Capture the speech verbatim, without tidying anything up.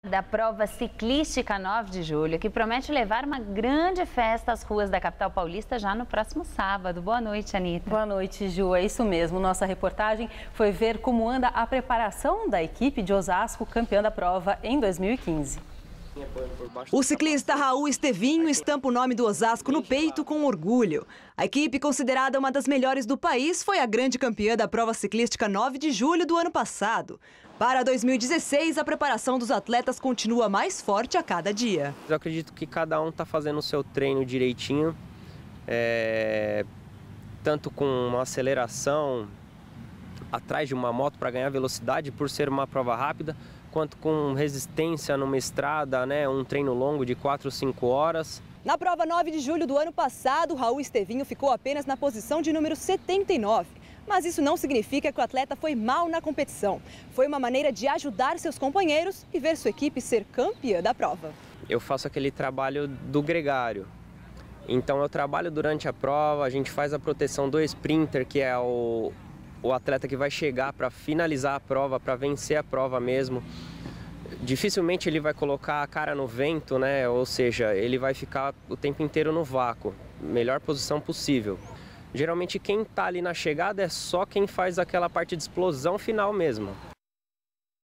Da prova ciclística nove de julho, que promete levar uma grande festa às ruas da capital paulista já no próximo sábado. Boa noite, Anitta. Boa noite, Ju. É isso mesmo. Nossa reportagem foi ver como anda a preparação da equipe de Osasco, campeã da prova em dois mil e quinze. O ciclista Raul Estevinho estampa o nome do Osasco no peito com orgulho. A equipe, considerada uma das melhores do país, foi a grande campeã da prova ciclística nove de julho do ano passado. Para dois mil e dezesseis, a preparação dos atletas continua mais forte a cada dia. Eu acredito que cada um está fazendo o seu treino direitinho, é... tanto com uma aceleração atrás de uma moto para ganhar velocidade por ser uma prova rápida, quanto com resistência numa estrada, né, um treino longo de quatro, cinco horas. Na prova nove de julho do ano passado, Raul Estevinho ficou apenas na posição de número setenta e nove. Mas isso não significa que o atleta foi mal na competição. Foi uma maneira de ajudar seus companheiros e ver sua equipe ser campeã da prova. Eu faço aquele trabalho do gregário. Então eu trabalho durante a prova, a gente faz a proteção do sprinter, que é o, o atleta que vai chegar para finalizar a prova, para vencer a prova mesmo. Dificilmente ele vai colocar a cara no vento, né? Ou seja, ele vai ficar o tempo inteiro no vácuo, melhor posição possível. Geralmente quem está ali na chegada é só quem faz aquela parte de explosão final mesmo.